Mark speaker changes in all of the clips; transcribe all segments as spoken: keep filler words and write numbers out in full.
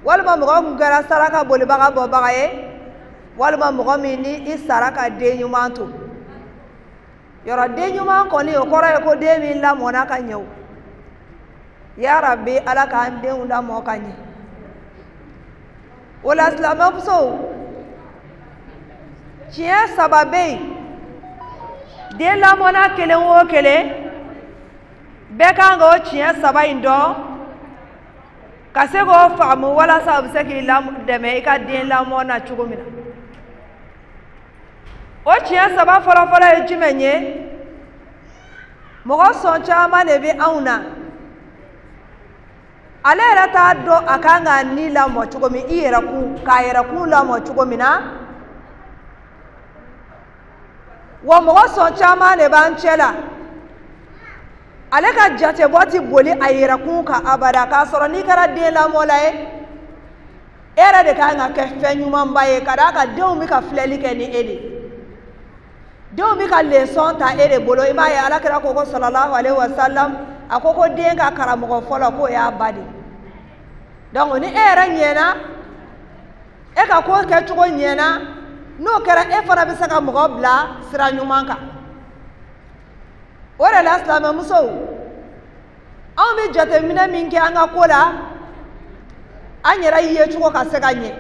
Speaker 1: walma mɔgɔ mun kɛra saraka bolibaga bɔbaga ye walma mɔgɔ min ni i saraka den ɲuman to yɔrɔ den ɲuman kɔni o kɔrɔ ye ko den min lamɔna ka ɲɛ o ya rabbi ala k'an denw lamɔ ka ɲɛ o la silamɛmusow tiɲɛ saba bɛ yen den lamɔna kelen o kelen bɛɛ kan k'o tiɲɛ saba in dɔn ka se k'o faamu walasa o bɛ se k'i dɛmɛ i ka den lamɔ na cogo min na o tiɲɛ saba fɔlɔfɔlɔ ye jumɛn ye mɔgɔ sɔn caman de bɛ anw na ale yɛrɛ t'a dɔn a kan ka ni lamɔ cogo min i yɛrɛ kun k'a yɛrɛ kun lamɔ cogo min na wa mɔgɔ sɔn caman de b'an cɛ la ale ka jatebɔ ti boli a yɛrɛ kun ka abada k'a sɔrɔ n'i kɛra den lamɔla ye e yɛrɛ de kan ka kɛ fɛn ɲumanba ye ka d'a kan denw bɛ ka filɛli kɛ ni e de denw bɛ ka leçon ta e de bolo i m'a ye alakira ko ko sallallahu alaihi wasallam a ko ko den ka karamɔgɔ fɔlɔ k'o y'a ba de donc ni e yɛrɛ ɲɛna e ka ko kɛcogo ɲɛna n'o kɛra e fana bɛ se ka mɔgɔ bila sira ɲuman kan o de la silamɛmusow anw bɛ jateminɛ min kɛ an ka ko la an yɛrɛ yecogo ka se ka ɲɛ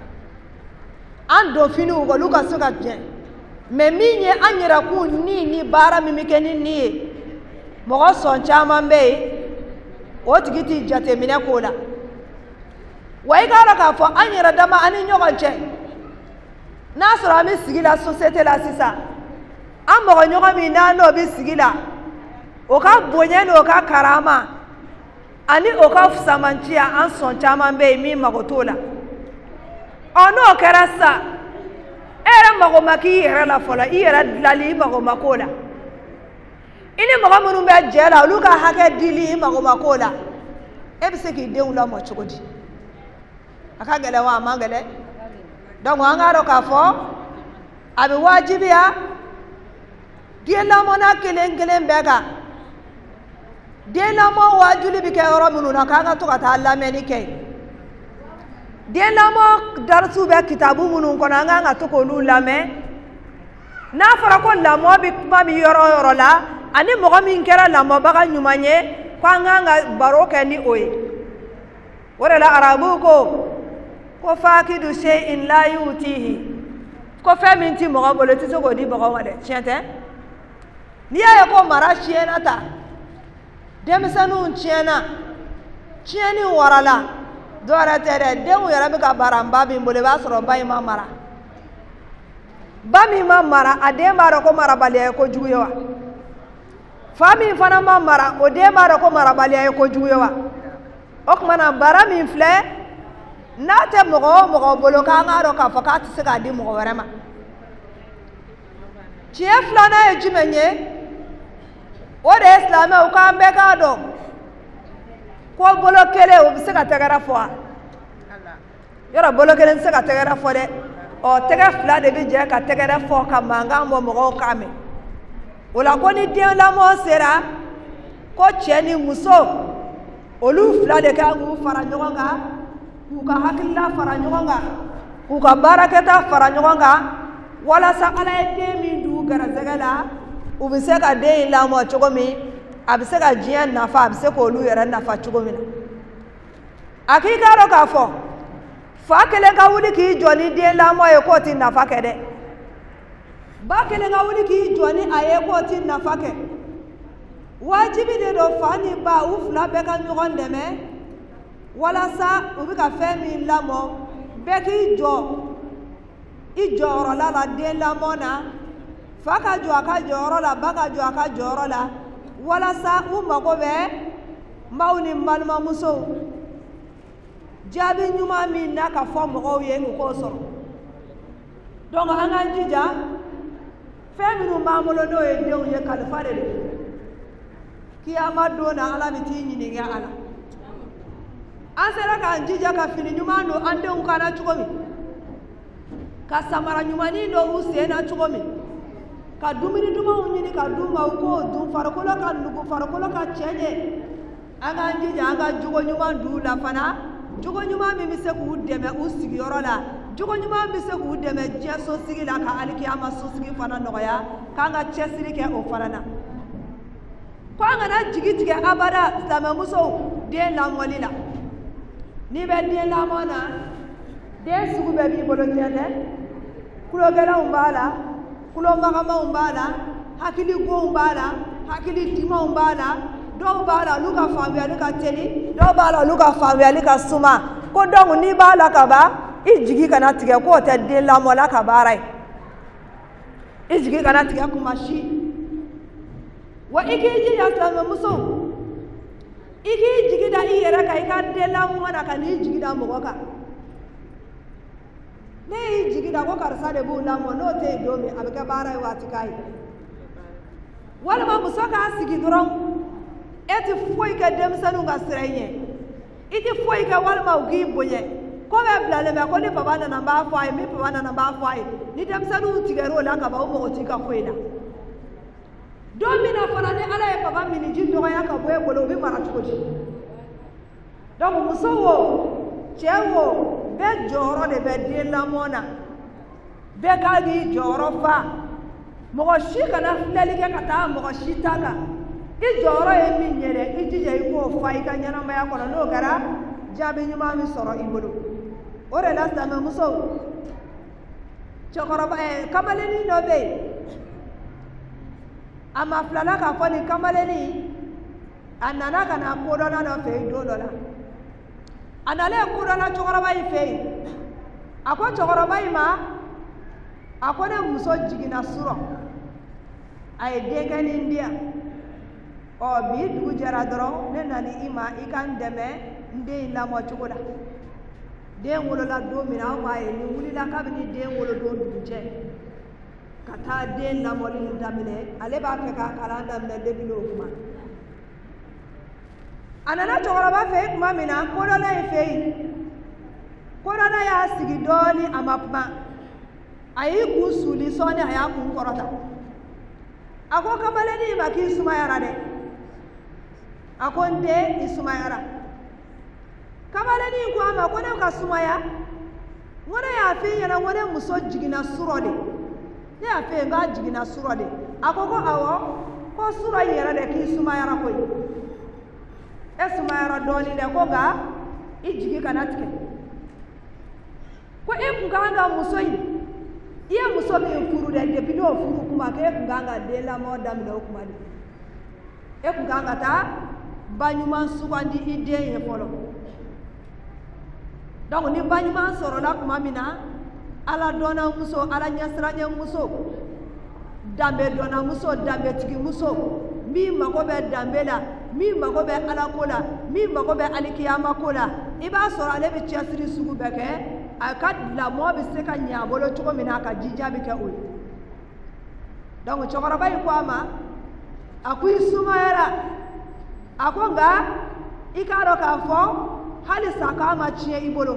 Speaker 1: an don finiw olu ka se ka ɲɛ mais min ye an yɛrɛ kun ni ni baara min bɛ kɛ ni nin ye mɔgɔ sɔn caman bɛ yen o tigi t'i jateminɛ k'o la wa i k'a dɔn k'a fɔ an yɛrɛ dama an ni ɲɔgɔn cɛ n'a sɔrɔ an bɛ sigi la société la sisan an mɔgɔ ɲɔgɔn min n'an n'o bɛ sigi la o ka bonya n'o ka karama ani o ka fusamanciya an sɔn caman bɛ yen min mago t'o la ɔ n'o kɛra sisan e yɛrɛ mago ma k'i yɛrɛ la fɔlɔ i yɛrɛ dilali i mago ma k'o la i ni mɔgɔ minnu bɛ jɛ la olu ka hakɛ dili i mago ma k'o la e bɛ se k'i denw lamɔ cogo di a ka gɛlɛn wa a man gɛlɛn donc an k'a dɔn k'a fɔ a bɛ wajibiya den lamɔna kelen kelen bɛɛ kan den lamɔ wajibi bɛ kɛ yɔrɔ minnu na k'an ka to ka taa lamɛnni kɛ den lamɔ darisiw bɛ kitabu minnu kɔnɔ an kan ka to k'olu lamɛn n'a fɔra ko lamɔ bɛ kuma min yɔrɔ o yɔrɔ la ani mɔgɔ min kɛra lamɔbaga ɲuman ye ko an kan ka baro kɛ ni o ye o de la arabuw ko ko faakidu shay'in la yu'tihi ko fɛn min ti mɔgɔ bolo i tɛ se k'o di mɔgɔ ma dɛ tiɲɛ tɛ n'i y'a ye ko mara tiɲɛna ta denmisɛnninw tiɲɛna tiɲɛni warala dɔw yɛrɛ tɛ dɛ denw yɛrɛ bɛ ka bara ba min bolo i b'a sɔrɔ ba in ma mara ba min ma mara a den b'a dɔn ko marabaliya ye kojugu ye wa fa min fana ma mara o den b'a dɔn ko marabaliya ye kojugu ye wa o tuma na bara min filɛ n'a tɛ mɔgɔ o mɔgɔ bolo k'an k'a dɔn k'a fɔ k'a tɛ se k'a di mɔgɔ wɛrɛ ma tiɲɛ filanan ye jumɛn ye o de ye silamɛw k'an bɛɛ k'a dɔn ko bolo kelen o bɛ se ka tɛgɛrɛ fɔ wa yɔrɔ bolo kelen tɛ se ka tɛgɛrɛ fɔ dɛ ɔ tɛgɛ fila de bɛ jɛ ka tɛgɛrɛ fɔ ka mankan bɔ mɔgɔw kan mɛn o la ko ni den lamɔ sera ko cɛ ni muso olu fila de kan k'u fara ɲɔgɔn kan k'u ka hakilila fara ɲɔgɔn kan k'u ka baarakɛta fara ɲɔgɔn kan walasa ala ye den min d'u garisɛgɛ la u bɛ se ka den in lamɔ cogo min a bɛ se ka diɲɛ nafa a bɛ se k'olu yɛrɛ nafa cogo min na a k'i k'a dɔn k'a fɔ fa kelen ka wuli k'i jɔ ni den lamɔ ye k'o tɛ nafa kɛ dɛ ba kelen ka wuli k'i jɔ ni a ye k'o tɛ nafa kɛ wajibi de don fa ni ba u fila bɛɛ ka ɲɔgɔn dɛmɛ walasa u bɛ ka fɛn min lamɔ bɛɛ k'i jɔ i jɔyɔrɔla la den lamɔ na fa ka jɔ a ka jɔyɔrɔ la ba ka jɔ a ka jɔyɔrɔ la walasa u mago bɛ maaw ni balimamusow jaabi ɲuman min n'a ka fɔ mɔgɔw ye u k'o sɔrɔ donc an k'an jija fɛn minnu b'an bolo n'o ye denw ye kalifa de don kiyama don na ala bɛ t'i ɲininka a la an sera k'an jija ka fini ɲuman don an denw kan na cogo min ka samara ɲumanin don u sen na cogo min ka dumuni dumanw ɲini ka d'u ma u k'o dun farikolo ka nugu farikolo ka cɛ ɲɛ an k'an jija an ka jogo ɲuman d'u la fana jogo ɲuman min bɛ se k'u dɛmɛ u sigiyɔrɔ la jogo ɲuman bɛ se k'u dɛmɛ diɲɛ sosigi la ka alikiyama sosigi fana nɔgɔya k'an ka cɛsiri kɛ o fana na ko an kana jigi tigɛ abada silamɛmusow den lamɔli la n'i bɛ den lamɔ na den sugu bɛɛ b'i bolo diɲɛ tɛ kulogɛlɛnw b'a la kulomagamaw b'a la hakiligow b'a la hakilidimaw b'a la dɔw b'a la olu ka faamuyali ka teli dɔw b'a la olu ka faamuyali ka suma ko donc n'i b'a la ka ban i jigi kana tigɛ k'o tɛ den lamɔla ka baara ye i jigi kana tigɛ kuma si wa i k'i jija silamɛmuso i k'i jigi da i yɛrɛ kan i ka den lamɔ na ka n'i jigi da mɔgɔ kan ne y'i jigi da ko karisa de b'u lamɔ n'o tɛ yen don min a bɛ kɛ baara ye waati k'a ye walima muso k'a sigi dɔrɔn e tɛ foyi kɛ denmisɛnninw ka sira ɲɛ i tɛ foyi kɛ walima u k'i bonya ko bɛ bilalen bɛ ko ni papa nana n b'a fɔ a ye min papa nana n b'a fɔ a ye ni denmisɛnninw tigɛr'o la ka ban o mɔgɔ t'i ka foyi la don min na fana ni ala ye papa miniji dɔgɔya ka bɔ e bolo o bɛ mara cogo di donc muso wo cɛ wo bɛɛ jɔyɔrɔ de bɛ den lamɔ na bɛɛ k'a k'i jɔyɔrɔ fa mɔgɔ si kana filɛli kɛ ka taa mɔgɔ si ta kan i jɔyɔrɔ ye min ye dɛ i jija i k'o fa i ka ɲɛnamaya kɔnɔ n'o kɛra jaabi ɲuman bɛ sɔrɔ i bolo o de la silamɛmusow cɛkɔrɔba ɛ kamalennin dɔ bɛ yen a ma filala k'a fɔ nin kamalennin a nana ka na kodɔnna dɔ fɛ yen don dɔ la a nalen kodɔnna cɛkɔrɔba in fɛ yen a ko cɛkɔrɔba in ma a ko ne muso jiginna surɔ a ye denkɛ nin di yan ɔ bi dugu jɛra dɔrɔn ne nana i ma i ka n dɛmɛ n den in lamɔ cogo la den wolola don min na an b'a ye nin wulila kabini den wolodon dugu cɛ ka taa den lamɔli nin daminɛ ale b'a fɛ k'a kalan daminɛ depuis n'o kuma a nana cɛkɔrɔba fɛ yen tuma min na kodɔnna in fɛ yen kodɔnna y'a sigi dɔɔni a ma kuma a y'i kun suli sɔɔni a y'a kun kɔrɔta a ko kamalennin ma k'i sumayara dɛ a ko n den i sumayara kamalennin ko a ma ko ne ka sumaya n ko ne y'a f'i ɲɛna n ko ne muso jiginna surɔ de ne y'a f'i ye k'a jiginna surɔ de a ko ko awɔ ko surɔ in yɛrɛ de k'i sumayara koyi e sumayara dɔɔni dɛ ko nka i jigi kana tigɛ ko e kun kan ka muso in i ye muso min furu dɛ depuis n'o furu kuma k'e kun kan ka den lamɔ daminɛ o kuma de e kun kan ka taa ba ɲuman sugandi i den ye fɔlɔ donc ni ba ɲuman sɔrɔla tuma min na ala dɔnna muso ala ɲɛsiranɲɛ muso danbe dɔnna muso danbetigi muso min mago bɛ danbe la min mago bɛ alako la min mago bɛ alikiyama ko la i b'a sɔrɔ ale bɛ cɛsiri sugu bɛɛ kɛ a ka lamɔ bɛ se ka ɲɛ a bolo cogo min na a ka jija bɛ kɛ o ye donc cɛkɔrɔba in ko a ma a ko i sumayara a ko nka i k'a dɔn k'a fɔ halisa k'a ma tiɲɛ i bolo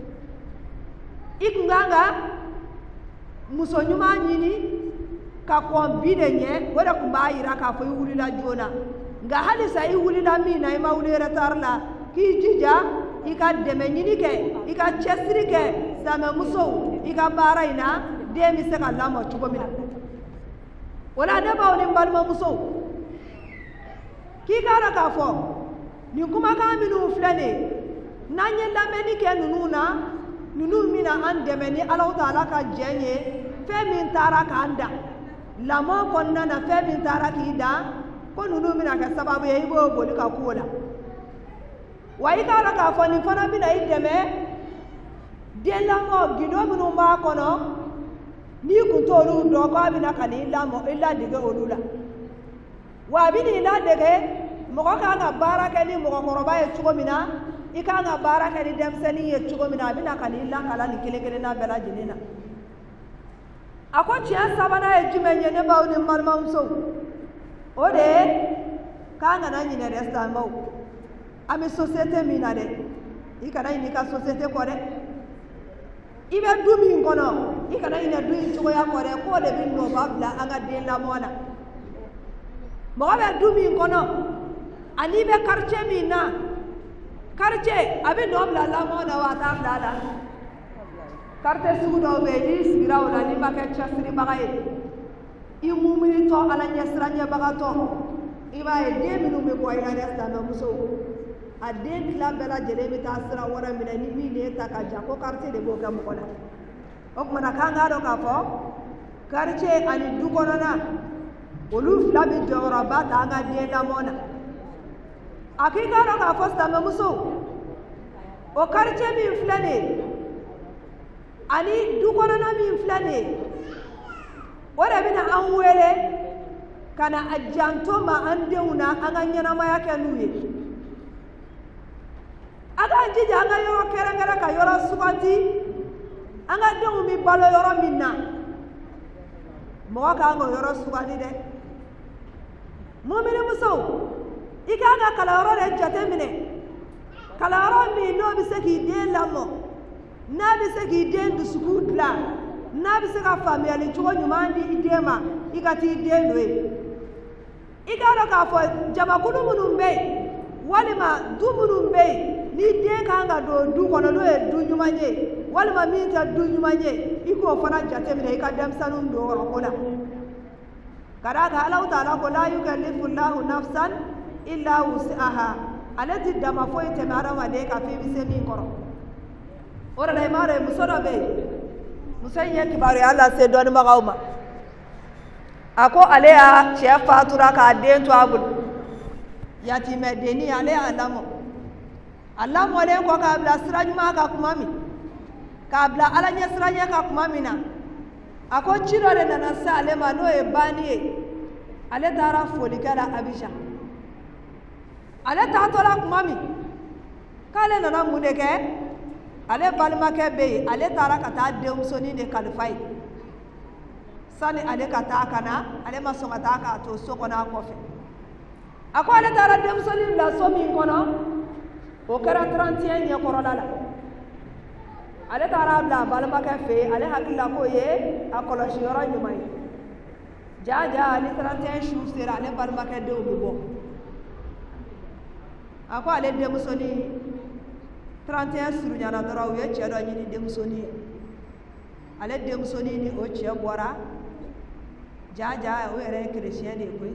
Speaker 1: i kun kan ka muso ɲuman ɲini ka kɔn bi de ɲɛ o de tun b'a jira k'a fɔ i wulila joona nka halisa i wulila min na i ma wuli retard la k'i jija i ka dɛmɛ ɲini kɛ i ka cɛsiri kɛ silamɛmusow i ka baara in na den bɛ se ka lamɔ cogo min na o la ne baw ni n balimamusow k'i k'a dɔn k'a fɔ nin kumakan minnu filɛ nin ye n'an ye lamɛnni kɛ ninnu na ninnu bɛna an dɛmɛ ni Alahu Taala ka jɛn ye fɛn min taara k'an dan lamɔ kɔnɔna na fɛn min taara k'i dan ko ninnu bɛna kɛ sababu ye i b'o boli ka k'o la wa i k'a dɔn k'a fɔ nin fana bɛna i dɛmɛ den lamɔ gindo minnu b'a kɔnɔ n'i kun t'olu dɔn k'a bɛna ka n'i lamɔ i ladege olu la wa a bɛ n'i ladege mɔgɔ kan ka baara kɛ ni mɔgɔkɔrɔba ye cogo min na i kan ka baara kɛ ni denmisɛnnin ye cogo min na a bɛna ka n'i lakala nin kelen kelenna bɛɛ lajɛlen na a ko tiɲɛ sabanan ye jumɛn ye ne baw ni n balimamusow o de ye k'an kana ɲinɛ dɛ silamɛw an bɛ société min na dɛ i kana ɲinɛ i ka société kɔ dɛ i bɛ du min kɔnɔ i kana ɲinɛ du in cogoya kɔ dɛ k'o de bɛ nɔba bila an ka den lamɔ na mɔgɔ bɛ du min kɔnɔ ani bɛ quartier min na karche abi dom la la mo na wa ta la la karte su do be di sira wala ni make chasri bagaye i mumini to ala nyasranya bagato iba e de minu me boy na resta na muso a de la bela jele mi ta sira wara mi ni mi ne ta ka jako karte de bo ga mo kola ok mana kanga do ka fo karche ani du kono na olu fla bi jora ba ta ga de la mona akika do ka fo sta na muso o karche mi flane ani du kono na mi flane ora bina an wele kana ajanto ma an deuna an anyana ma yake nuye aga njija anga yoro kerengere ka yoro sukanti anga dewu mi balo yoro minna mo ka ngo yoro sukani de mu'mini muso ika anga kala yoro de jate mine kala yoro mi no bi se ki de lamo na bi se ki de ndu sukutla na bi se ka family chugo nyumandi idema ikati idenwe ikalo ka fo jama kunu munumbe walima du munumbe ni de kanga do du kono do e du nyumanye walima minta du nyumanye iko fana jate mi ka dem sanum do kola kada ga Allah taala ko la yukallifu Allahu nafsan illa wus'aha alati dama fo ite mara wade ka fi bi se mi koro ora dai mare musoda be musayya kibaru Allah sai don magauma ako alea chef fatura ka den to abul yati medeni ale alamo alamo le ko ka bla sirajuma ka kumami ka bla alanya siranya ka kumami na ako chiro le nana sale mano e bani ale tara foli kala abisha ale ta tola kumami kale nana mudeke ale balma ke be ale tara kata deumsoni ne kalfai sani ale kata kana ale masonga ta ka to sokona kofe ako ale tara deumsoni la somi kono o kara trente et un ye korola la ale tara bla balma ke fe ale hakilla ko ye akolo shiyoro nyumai jaja ale trente et un shu sera ale balma ke de obo ako ale deumsoni trente et un suru nyana dora uye chedo nyini deumsoni ale deumsoni ni o che bora jaja o ere christian de koy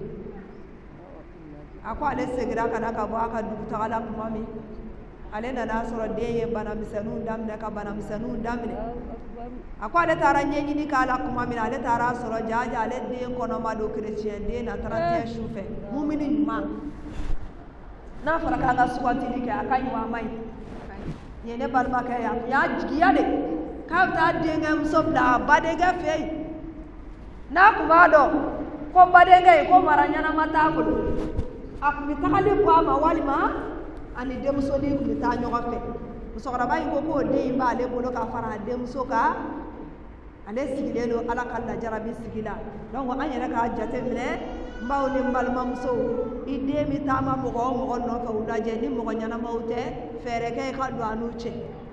Speaker 1: ako ale segira kana ka bo aka du tagala kumami ale nana soro deye bana misanu damne ka bana misanu damne ako ale tara nyenyi ni kala kumami ale tara soro jaja ale de kono ma do christian de na trente et un shufe mu'mini ma na fara kanga suwanti ni ke akanyi wa mai yene balma ka ya ya jigiya de ka ta de ngam sobla badega fei na kuma do ko badega ko maranya na matabul ak mi takali ko ma walima ani dem so ni ko ta nyoga fe so ra bay ko ko de ba le bolo ka fara dem so ka ale sigile no ala kala jarabi sigila donc anyere ka jate mine mbawni mbalma muso ide mi tama mo ko mo no ka udaje ni mo nyana mawte fere ke ka do anuche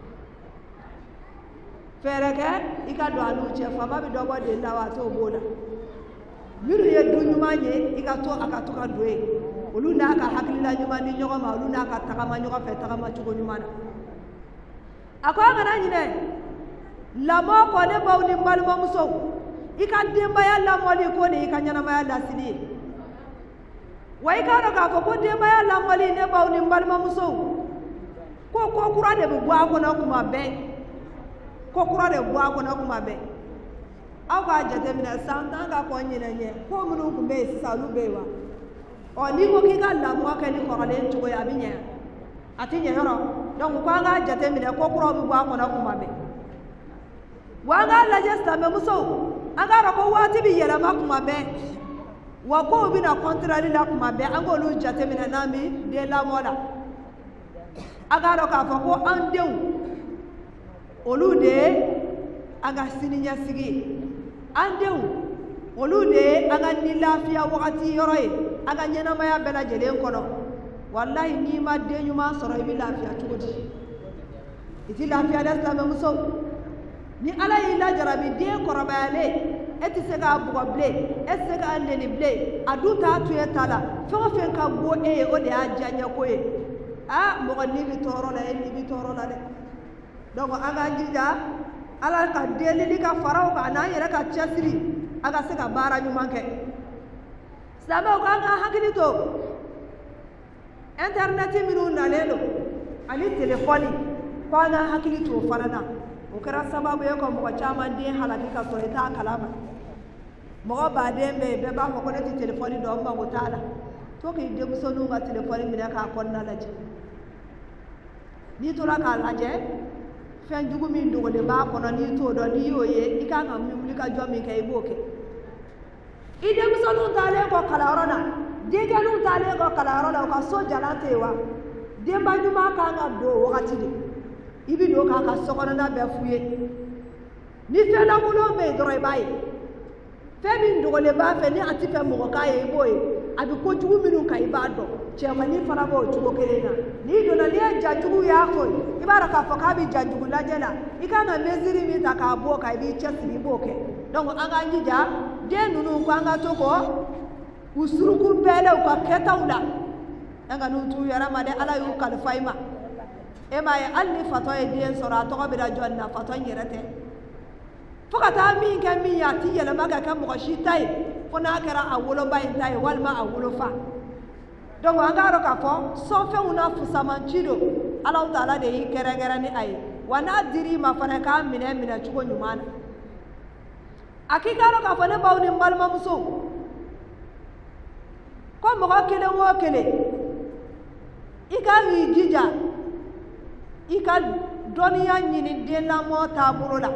Speaker 1: fere ke ika do anuche fama bi dogo de ndawa to bola yuru ye dunyuma nye ika to aka to ka doe uluna ka hakilila nyuma ni nyogo ma uluna ka takama nyogo fe takama chugo nyuma na akwa ngana nyine lamo ko ne bawni mbalma muso ika demba ya lamoli ko ne ika nyana ma ya lasili wai ka ka fo ko demba ya lamoli ne bawni mbalma muso ko ko kura de bu ako na kuma be ko kura de bu ako na kuma be aw ka jate mina santa ka ko nyina nye ko munu ku be salu be wa o ni ko ki ka lamo ka ni ko le ntugo ya binya ati nye yoro donc ko nga jate mina ko kura bu ako na kuma be wanga la jesta me muso aga ro ko wati bi yela ma kuma be wa ko bi na contrary la kuma be ango lu jate mina nami de la mola aga ro ka fo ko andew olude aga sininya sigi andew olude aga ni lafiya wakati yoroy aga nyena maya bela jelen kono wallahi ni ma de nyuma soro bi lafiya tugodi iti lafiya da sa me muso ni ala ila jarabi de korobale eti se ga bugo ble ese ga andeni ble aduta tuye tala fo fe ka bo e o de ajanya ko e a mo ni bi toro la ni bi toro la de donc anga jija ala ka deli di ka farao ka na yere ka chasiri aga se ka bara nyuma ke sama ko anga hakili to internet minu na lelo ali telefoni ko anga hakili to farana o kara sababu yako mo chama ndi halaki ka to ita kalama mo ba dembe be ba ko ne telefoni do ba ko tala to ke de so nu ga telefoni mi ka ko na laje ni to la ka laje fen jugu min do de ba ko na ni to do ni yoye ika ga mi mulika jomi kay boke ide so nu tale ko kala rona de ga nu tale ko kala rona ko so jalatewa de ba nyuma ka ga do wakati de ibi do ka ka sokona na be fuye ni fe na mulo be doro baye fe min do le ba fe ni ati fe mo ka ye boye abi ko jugu minu ka ibado che mani fara bo jugo kelena ni do na le jajugu ya ko ibara ka fa ka bi jajugu la jela ikanga meziri mi ta ka bo ka bi chesri boke donc anga njija de nunu ko anga to ko usuruku bele ko ketawla anga nu tu yara ma de ala yu kal fayma ema ya alni fato e dien sora to ko bida jonna fato nyerete fokata min kan min ya ti yele maga kan mo shi tay fona kara awolo bay tay walma awolo fa donc angaro ka fo so fe una fusaman chido Allah taala de yi kere kere ni ay wana diri ma fana ka mine mine chugo nyumana akikaro ka fo ne bawni mbalma muso ko mo ka kele wo kele ika wi jija ika doniya nyini denna mo taburo la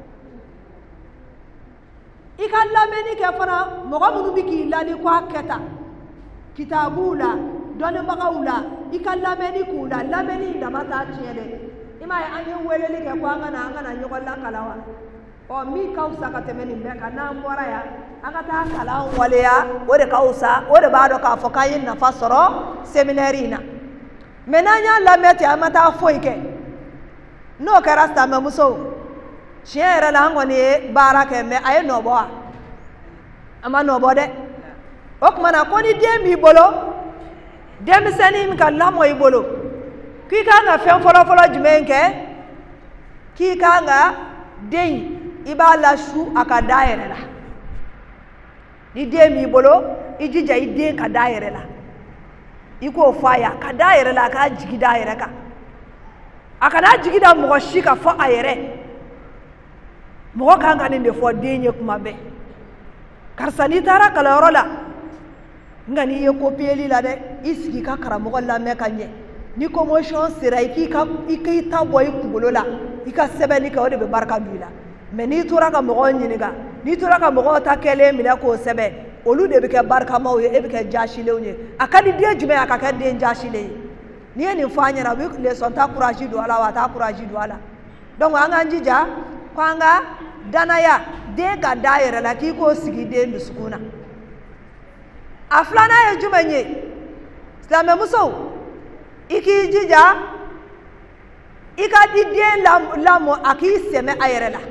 Speaker 1: ika lameni ke fana mogo munu biki lani ko aketa kitabula doni magawula ika lameni kula lameni ndamata tiede ima ya anye weleli ke ko anga na anga na nyogola kalawa o mi kausa ka temeni mbeka na mbora ya anga ta kalawa wale ya ode kausa ode bado ka fokayin na fasoro seminarina menanya lameti amata foike no karasta me muso chere la ngoni baraka me ay no bo ama no bo de ok mana ko ni demi bolo demi seni mi kan lamo yi bolo ki ka nga fen folo folo jumenke ki ka nga den ibala shu aka daire la ni demi bolo ijija ide ka daire la iko faya ka daire la ka jigi daire ka akana jigi da mo shika fo ayere mo ka ngani de fo denye kuma be karsani tara kala rola ngani ye kopeli la de iski ka karamo la me kanye ni commotion sirai ki ka iki ta boy kubulo la ika sebeni ka ode be barka dula me ni tura ka mo nyiniga ni tura ka mo ta kele mi da ko sebe olu de be ke barka mawo e be ke jashile onye akadi de jume akaka de jashile ni ni fanya na wi le son ta courage do ala wa ta courage do ala donc anga njija kwanga danaya de ga daire la ki ko sigi de nusukuna aflana ye jumenye islame muso iki jija ika di de lam lamo aki seme ayere la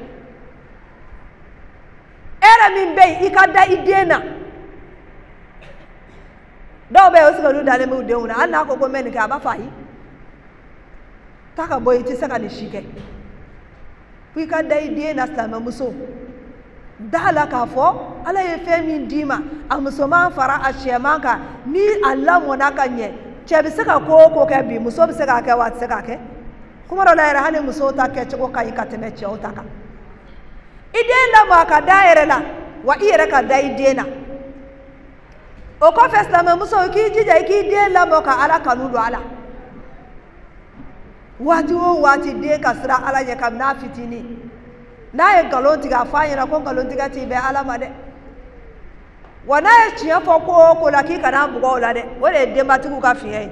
Speaker 1: era min be ika da idena do be o siga lu dale mu de una anna ko ko men ka ba fayi taka boy ti saka ni shike ku ka da idena islame muso dala ka fo ala ye femi dima amusoma fara ashemaka ni Allah monaka nye chebi saka ko ko ka bi muso bi saka ka wat saka ke kuma ro la ira hane muso ta ke ko kai ka teme che otaka idena ma ka daire la wa ira ka dai dena o ko festa me muso ki jija ki de la mo ka ala kanudo ala wati o wati de ka sira ala ye kam na fitini na ye galonti ga fanya na ko galonti ga ti be ala ma de wana ye tiya fo ko ko la ki kana bugo la de wore de matiku ka fiye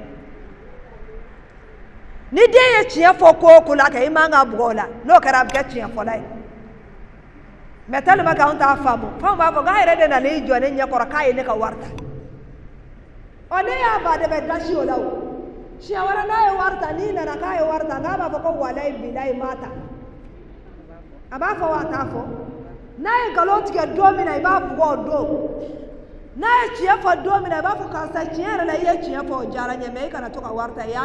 Speaker 1: ni de ye tiya fo ko ko la ka imanga bugo la no kara be tiya fo la metal ma ka on ta famu fa ma fo ga ire de na le jo ne nya ko ka ye ne ka warta one ya ba de be dashi o lawo shi awara na ye warta ni na ka ye warta ga ba ko walai bilai mata aba fo wa ta fo na ye galonti ke domina iba bugo do na ye tiya fo domina iba fo ka sa tiya la ye tiya fo jara nya me kana to ka warta ya me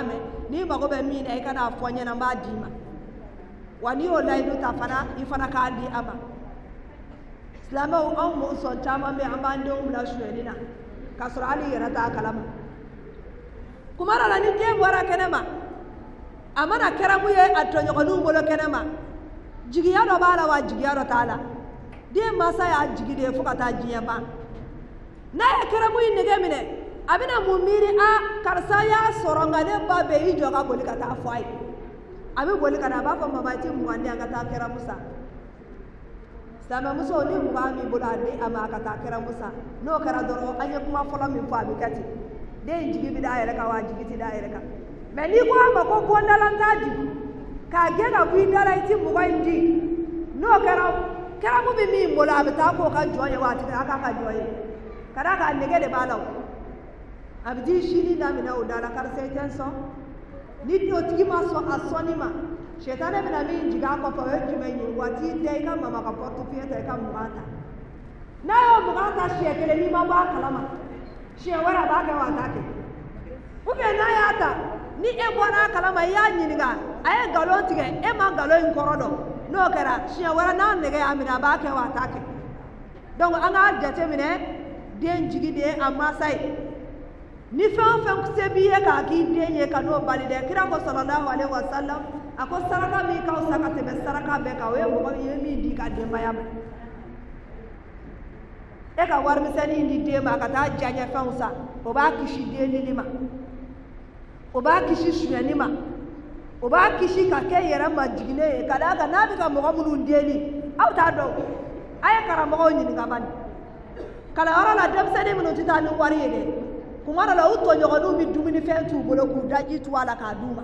Speaker 1: ni mago be min ay kana fonya na ba dima wani o lay du ta fana ifana ka di ama islama o mo so tama me amande um la shwenina kasra ali yarata kalama kuma rala ni ke bora kenema amana keramu ye atonyo konu bolo kenema jigiya do bala wa jigiya do taala de masa ya jigide fukata jiya ba na ya keramu ni nege mine abina mumiri a karsa ya soronga ne ba be yi joga boli kata fai abi boli kana ba fa mabati mu ande anga ta keramu sa sama muso ni mu ba mi bulade ama ka ta keramu sa no kara doro anya kuma fola mi fa bi kati de jigi bi da yere ka wa jigi ti da yere ka me ni ko ma ko ko ndalanta jigi ka ge ga bu ndala iti mu ba indi no kara kara mu bi mi bola bi ta ko ka joye wa ti aka ka joye kada ka nege de balaw abdi shini da mina udala kar sai tenso ni to tigi ma so asoni ma shetane mina mi jiga ko fa we jume ni wati de ka mama ka portu fieta ka mugata na yo mugata shekele ni ma ba kalama she wara ba ga wa take ube na ya ta ni e bona kalama ya nyiniga aye galo tige e ma galo in korodo no kara she wara na nege amina ba ke wa take donc anga jate mine den jigi de amma sai ni fan fan ku sebiye ka ki denye ka no balide kira ko sallallahu alaihi wasallam ako saraka mi ka usaka te saraka be ka we mo ye mi di ka de mayam e ka war mi sani ni de ma ka ta janya fan usa o ba kishi de ni lima o ba kishi shuyani ma o ba kishi ka ke yera ma jigine ka da ka na bi ka mo mun de ni aw ta do ay kara mo ni ga ban kala ora la dem sani mun tita ni wari ye de kuma la uto nyogonu mi dumini fentu bolo ku daji tu ala ka duma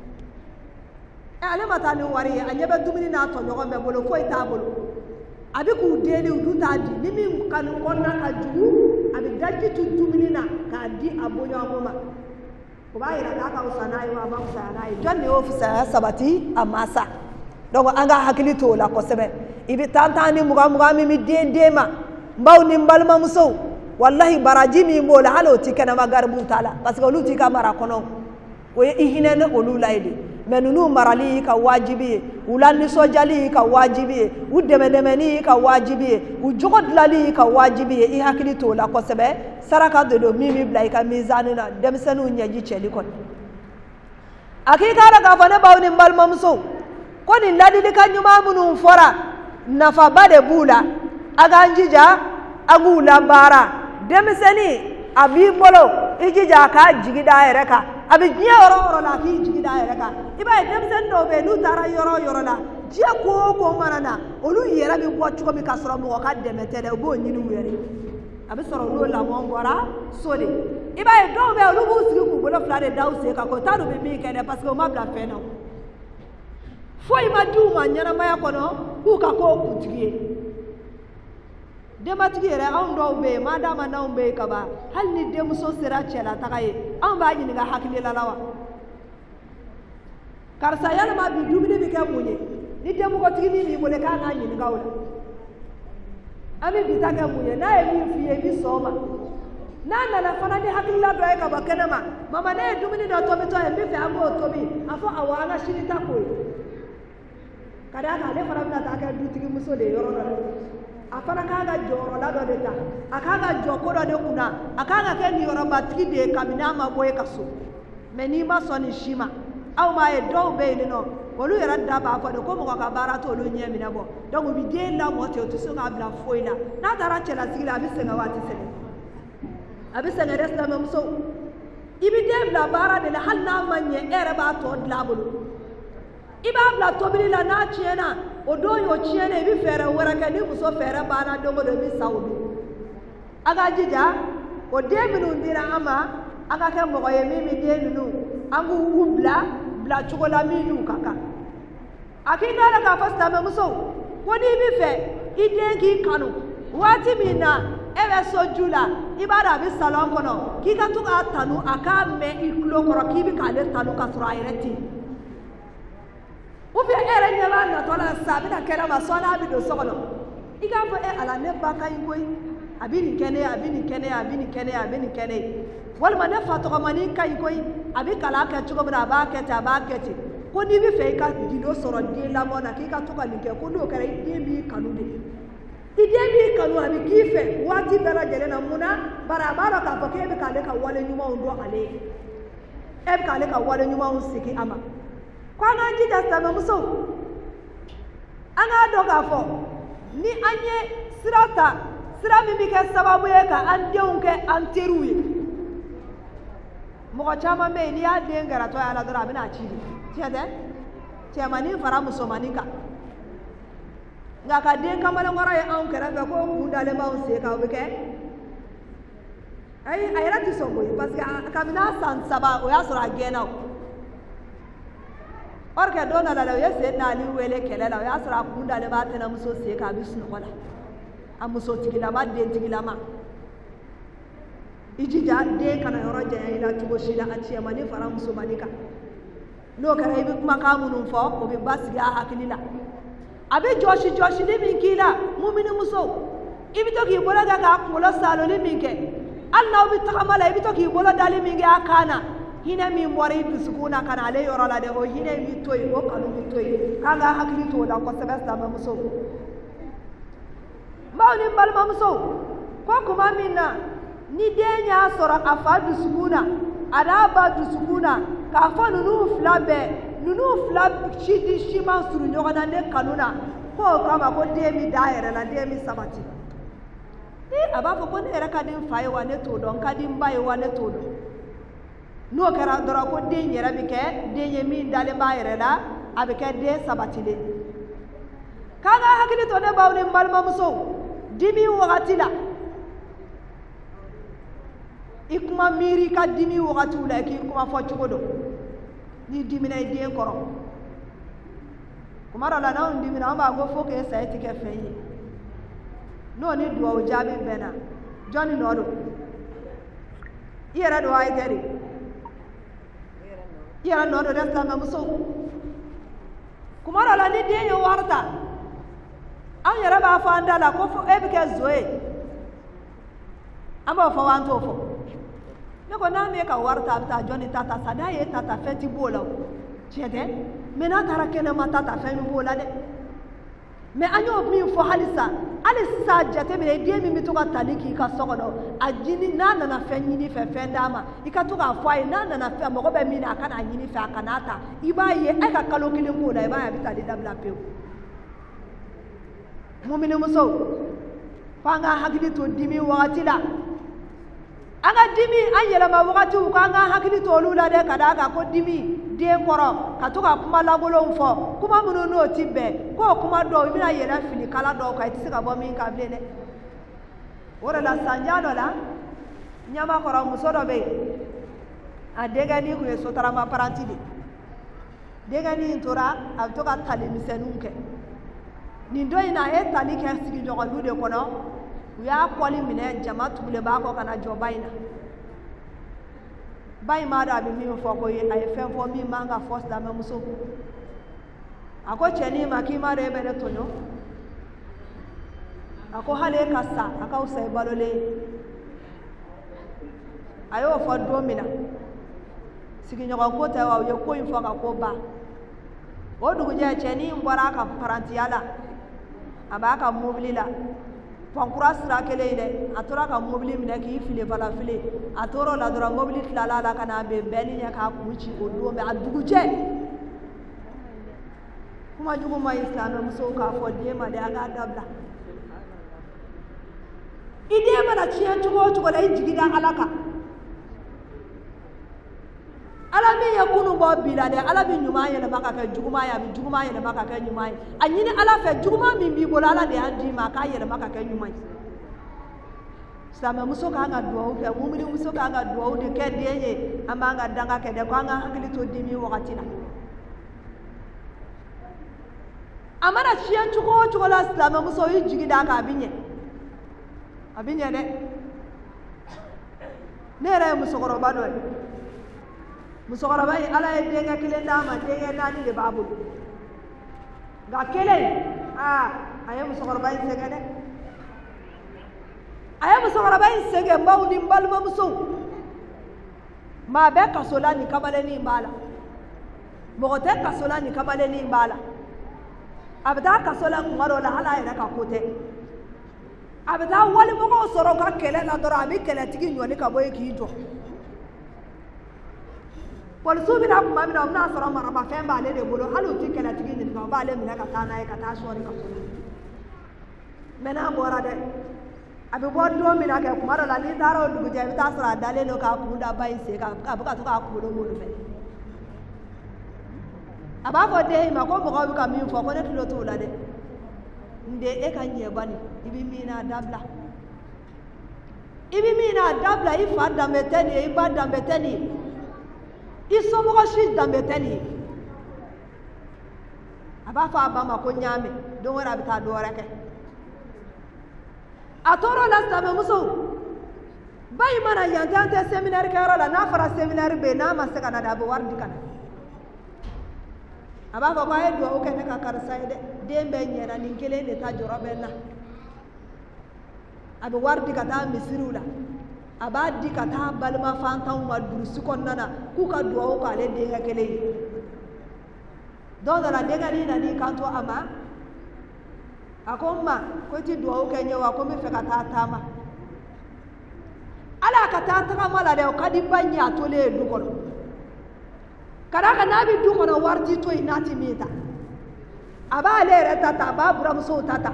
Speaker 1: e ale mata ni wari anyebe dumini na to nyogo me bolo ko ita bolo abi ku deli udu ta di ni mi kan konna ka jugu abi daji tu dumini na ka di abonyo ngoma ko ba ira ka ka usana yi wa ba usana yi jonne ofisa sabati amasa donc anga hakili to la ko sebe ibi tantani muga muga mi mi de dema mbaw ni mbalma muso wallahi baraji mi mola halo tikana magarbu tala parce que oluti ka mara kono o ihine ne olu laide menunu marali ka wajibi ulani sojali ka wajibi udeme demeni ka wajibi ujogodlali ka wajibi i hakili to la ko sebe saraka de do mimi blay ka mizanina demsenu nyaji cheli kon akika ra ka fane bawni mbal mamso ko ni ladili ka nyuma munu fora nafa bade bula aga njija agula bara demiseni abi bolo ijija ka jigida yereka abi jiya oro oro la ki jigida yereka iba demisen do be lu tara yoro yoro la jiya ko ko manana olu yera bi bo chuko mi kasoro mo ka demetele bo nyinu were abi soro lo la mo ngora sole iba do be olu bu sigi ku bolo flade dawse ka ko tanu be mi kene parce que o ma bla pena foi ma duma nyana maya kono ku ka ko kutigie dematigi yɛrɛ anw dɔw bɛ yen maa d'a ma n'anw bɛ yen ka ban hali ni denmuso sera cɛlataga ye anw b'a ɲininka hakilila la wa karisa yalima bi dumuni bɛ kɛ mun ye ni denmugotigi min b'i bolo k'an k'a ɲininka o la an bɛ bi ta kɛ mun ye n'a ye min f'i ye i bɛ sɔn o ma n'a nana fana ni hakilila dɔ ye ka bɔ kɛnɛ ma mama ne ye dumuni dɔ tobitɔ ye n bɛ fɛ an k'o tobi a fɔ awɔ an ka sini ta k'o ye ka d'a kan ale fana bɛna taa kɛ dutigi muso de ye yɔrɔ dɔ la a fana k'a ka jɔyɔrɔ la dɔ de ta a k'a ka jɔ ko dɔ de kunna a k'a ka kɛ niyɔrɔbatigi de ye kabini a ma bɔ e ka so mɛ n'i ma sɔn nin si ma aw m'a ye dɔw bɛ yen nɔ olu yɛrɛ da b'a fɔ de ko mɔgɔ ka baara t'olu ɲɛ minɛ bɔ donc u bɛ den lamɔ ten u tɛ se k'a bila foyi la n'a taara cɛlasigi la a bɛ sɛgɛn wa a tɛ sɛgɛn a bɛ sɛgɛn dɛ silamɛmuso i bɛ den bila baara de la hali n'a ma ɲɛ e yɛrɛ b'a tɔ dilan a bolo i b'a bila tobili la n'a tiɲɛna o don y'o tiɲɛnen i bɛ fɛɛrɛ wɛrɛ kɛ ni muso fɛɛrɛ banna don o don i bɛ sa o don a ka jija o den minnu dira an ma an ka kɛ mɔgɔ ye min bɛ den ninnu an k'u bila bila cogo la min n'u ka kan a k'i k'a la k'a fɔ silamɛmuso ko n'i bɛ fɛ i den k'i kanu waati min na e bɛ so ju la i b'a dɔn a bɛ salon kɔnɔ k'i ka to k'a tanu a k'a mɛn i tulo kɔrɔ k'i bɛ k'ale tanu ka sɔrɔ a yɛrɛ tɛ yen. ou bien e yɛrɛ ɲɛ b'a natɔ la sisan a bɛna kɛnɛ ma sɔɔni a bɛ don so kɔnɔ i k'a fɔ e ala ne ba ka ɲi koyi a bɛ nin kɛ ne ye a bɛ nin kɛ ne ye a bɛ nin kɛ ne ye a bɛ nin kɛ ne ye walima ne fa tɔgɔmanin ka ɲi koyi abi kala ke cogo bra ba ke ta ba ke ti ko ni bi fe ka gido soro den la mo na ki ka to ka ni ke ko no kare den bi kanu de den bi kanu abi ki fe wati bela jele na muna bara bara ka ko ke be kale ka wale nyuma ndo ale e be kale ka wale nyuma un siki ama kwa na ji da sama muso anga do ka fo ni anye sirata sira mi bi ke sababu ye ka an deun ke an teruye mo chama me ni ya den gara to ala dora bina chidi tiade tiamani fara muso manika nga ka den kamala ngora ye an kera ga ko undale ma on se ka obeke ay ay rati songo parce que kamina san saba o ya sura gena or ke dona la la ye se na li wele kelela o ya sura undale ba tena muso se ka bisnu kola am muso tigila ma den tigila ma ijija de kana yoro jaya ila tugo shila achi amani fara muso manika no kara ibi kuma kamunun fo o bi basiga hakilila abe joshi joshi ni minkila mumini muso ibi to ki bola ga ka kulo salo ni minke Allah bi takamala ibi to ki bola dali minge akana hina mi mori bisukuna kana le yoro la de o hina mi toyi o kanu mi toyi kaga hakili to da ko sebesta ma muso mawni balma muso ko kuma minna ni denya soro afa dusukuna ada ba dusukuna ka fa nunu flabe nunu flab chidi shima suru nyogana ne kanuna ko kama ko demi daire la demi sabati ni aba fo ko ne era kadin faye wa ne to don kadin baye wa ne to no kara dora ko den yera bike denye min dale bayre la abike de sabati le kaga hakili to ne bawni malma muso dimi wakati la ikuma miri ka dimi wakati la ki kuma fo chugodo ni dimi na den koro kuma rala na dimi na ba go fo ke sai tike feyi no ni duwa ujabi bena joni nodo yera do ay teri yera nodo resta na muso kuma rala ni den yo warta an yera ba fa andala ko fo ebike zoe amba fo wan to fo ne ko na me ka warta ta joni tata sada ye tata feti bola chede me na tara kene ma tata fe mi bola de me anyo mi fo halisa alisa jate me die mi to ka taliki ka sokodo ajini na na na fe nyini fe fe ndama ikatu ka fo ai na na na fe mo ko be mi na kana nyini fe akanata iba ye ai ka kalo kile bola iba ya bitali dabla pe mumini muso fanga hakili to dimi wakati la anga dimi anyela ma wakati ko anga hakili to lula de kada ka ko dimi de koro ka to ka kuma lagolo mfo kuma munu no tibe ko kuma do mi na yela fili kala do ka itisi ka bo min ka blele ora la sanjano la nyama koro muso do be adega ni ku yeso tarama paranti de dega ni ntora abto ka tali misenunke nindo ina e tali ke sigi jogo lude kono ya kwali mine jama tubule ba ko kana jo bayina bay ma da bi mi fo ko yi ay fen fo mi manga force da mamuso ako cheni makima re bele tonyo ako hale kasa aka usai balole ayo fo domina sigi nyogo ko ta wa yo ko info ka ko ba o dugu je cheni mbora ka parantiyala abaka mobilila pankura sira kele ile atora ka mobili mine ki file bala file atoro la dora mobili flala la kana be beni nya ka kuchi odo be aduguje kuma jugo ma islamo muso ka fo de ma de aga dabla ide ma na chiyan jugo jugo la jigida alaka alami yakunu bo bila de alabi nyuma ya na maka ka juguma ya bi juguma ya na maka ka nyuma anyini ala fe juguma mi bi bola ala de andi maka ya na maka ka nyuma sama muso ka nga duwa fe mumini muso ka nga duwa de ke de ye amanga danga ke de ko nga hakili to dimi wakati na amara chiyan chuko chuko la sama muso yi jigida ka abinye abinye de nere muso ko robado musokora bai ala ye denga kile ndama denga nani de babu ga kele ah aye musokora bai sege de aye musokora bai sege mawni mbalma muso ma be kasola ni kabaleni mbala mogote kasola ni kabaleni mbala abda kasola ngaro la hala ira ka kote abda wali mogo soro ka kele la doro abi kele tigi nyoni ka boye ki jo pol subi na kuma mina na soro mara ba femba le de bolo halu ti kele tigi ni ka ba le mina ka tana e ka ta shori ka mena bora de abi bo do mina ke kuma la ni daro dugu je bi ta sara dale no ka kunda bai se ka ka buka to ka ku do mo fe aba fo de ma ko mo ka mi fo ko ne tulo to la de nde e ka nye bani ibi mina dabla ibi mina dabla ifa dambeteni iba dambeteni iso mo ko shi dambeteni aba fa ba ma ko nyame do wora bi ta do reke atoro la sama muso bay mana yantante séminaire kero la na fara séminaire be na ma saka na da bo wardi kana aba ko ko e do o ken ka kar sayde dembe nyera nin kele de ta joro benna abe wardi ka ta misirula aba di ka ta balma fantan ma durusu konnana ku ka do o ka le de ga kele do da la de ga ni na ni kanto ama akomma ko ti do o kenye wa ko mi fe ka ta tama ala ka ta ta mala de o kadi banya to le du ko kada ka nabi du ko warti to inati mita aba le re tata ba buram so tata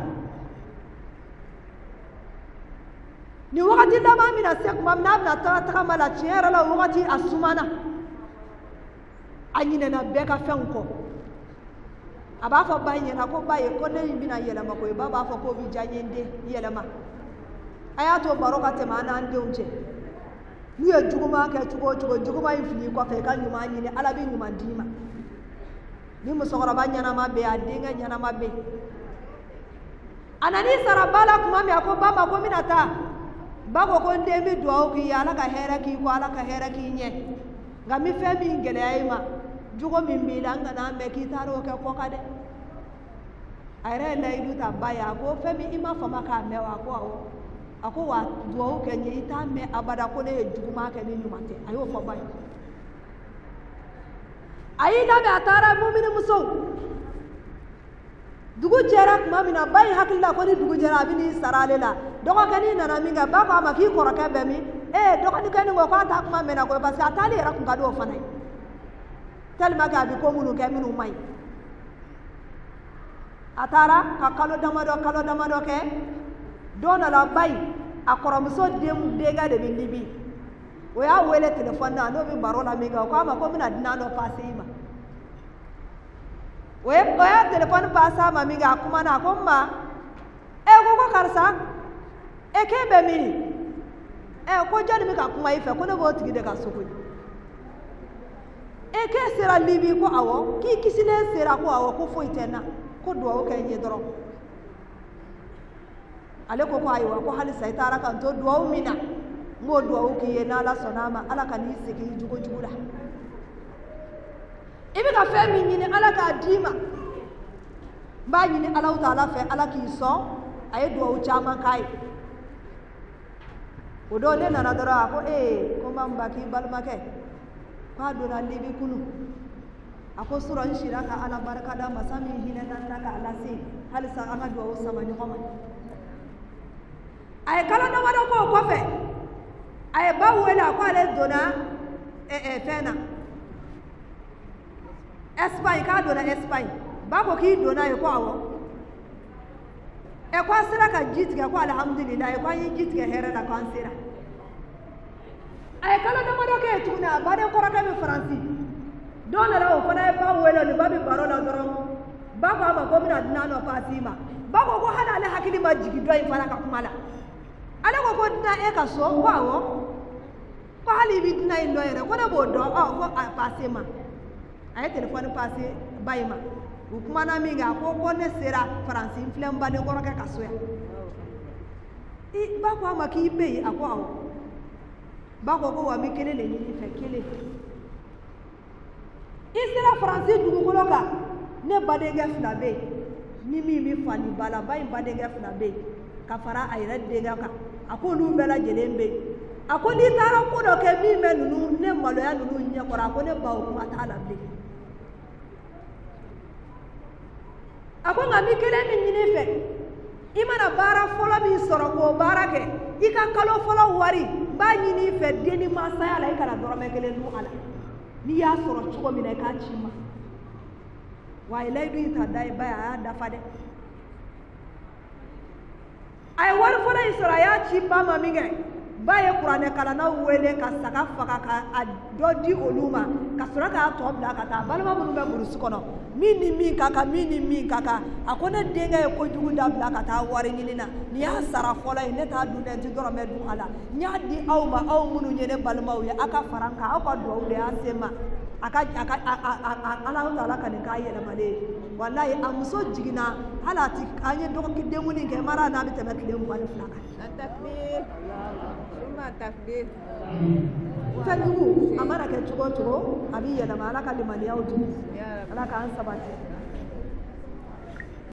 Speaker 1: ni wakati da ma mina sek mam na na ta ta mala chiera la wakati asumana anyine na beka fenko aba fa banye na ko baye ko ne mina yela ma ko baba fa ko bi janyende yela ma ayato baroka te mana ande unche ni e juguma ke jugo jugo juguma infini ko fe kan nyuma nyine ala bi nyuma ndima ni musogora banyana mabe adinga nyana mabe anani sarabala kuma mi ako baba ko minata bago ko ndemi do ki ala ka hera ki ko ala ka hera ki nye ngami fe mi ngele ayima jugo mi milanga na me ki taro ke ko kade ayre la idu ta baya ko fe mi ima fama ka me wa ko awo ako wa do ke nye ita me abada ko ne juguma ke ni nyumate ayo fo baya ayi na be atara mu'minu muso dugu jera kuma mina bayi hakilla ko ni dugu jera bini saralela dogo kani nana minga bako ama ki koroke be mi eh dogo ni kani ngo ko ta kuma mena ko parce que atali era kun kado fanai telma ga bi ko munu ke minu mai atara ka kalo damado kalo damado ke dona la bayi akoro muso dem dega de bi libi o ya wele telephone na no bi barola minga ko ama ko mina dinano passe ima we oya telephone passa ma minga kuma na ko ma e ko ko karsa e ke be mi e ko jani mi ka kuma ife ko ne bo tigi de ka soko e ke sera libi ko awo ki kisile sera ko awo ko fo itena ko do o ke nyi doro ale ko ko ayo ko hali sai tara kan to do mina mo do o ki na la sonama ala kan isiki jugo jugula ibi ka fe mi nyini ala ka dima ba nyini ala taala fe ala ki so ay do o chama kai o do le na dara ko e ko mamba ki balma ke ko do na libi kunu ako sura nshira ka ala baraka da masami hina nan ka ala si hal sa ama do o sama ni homa ay kala na wado ko ko fe ay ba wela ko ale dona e e fena Espagne ka dona Espagne bako ki dona e ko awo e ko sira ka jitga ko alhamdulillah e ko yin jitga here da kan sira ay kala na mado ke tuna bade ko raka be franci dona la o fana e ba welo ni babi barola doro bako ama ko mina dinano fasima bako ko hada ale hakili ma jigi do e fara ka kumala ale ko ko dina e ka so ko awo ko hali bi dina indo ere ko na bo do ko fasima ay telephone passé bayima ukuma na minga ko ko ne sera france inflem ba de ko ka kasoya i ba ko ma ki be ako awo ba ko ko wa mi kele le ni fe kele i sera france dugu ko ka ne ba de ga fna be ni mi mi fani bala bayi ba de ga fna be ka fara ay redde ga ka ako lu bela jelembe a ko n'i taara ko dɔ kɛ min bɛ ninnu ne maloya ninnu ɲɛ kɔrɔ a ko ne ba o kuma t'a la bilen a ko nka mi kelen min ɲini fɛ i mana baara fɔlɔ min sɔrɔ k'o baara kɛ i ka kalo fɔlɔ wari n b'a ɲini i fɛ den ni mansaya la i kana dɔrɔmɛ kelen dun a la n'i y'a sɔrɔ cogo min na i k'a ci n ma wa a ye layidu in ta da ye ba ye a y'a dafa dɛ a ye wari fɔlɔ in sɔrɔ a y'a ci ba ma min kɛ ba ye kuranɛ kalannaw wele ka saga faga ka a dɔ di olu ma ka sɔrɔ k'a tɔ bila ka taa balima minnu bɛ burusi kɔnɔ min ni min ka kan min ni min ka kan a ko ne denkɛ ye kojugu dabila ka taa wari ɲini na nin y'a sara fɔlɔ ye ne t'a dun dɛ n tɛ dɔrɔmɛ dun a la n y'a di aw ma aw minnu ye ne balimaw ye aw ka fara n kan aw ka duwawu de y'a se n ma a ka a ka a a a Alahu Taala ka nin k'a yɛlɛmalen ye walayi a muso jiginna hali a ti an ye dɔgɔkun denkundi kɛ mara n'a bɛ tɛmɛ tile mugan ni fila kan.
Speaker 2: Takbir. Suma takbir.
Speaker 1: Fɛnjugu a mana kɛ cogo o cogo a b'i yɛlɛma Ala ka limaniyaw di Ala k'an sabati.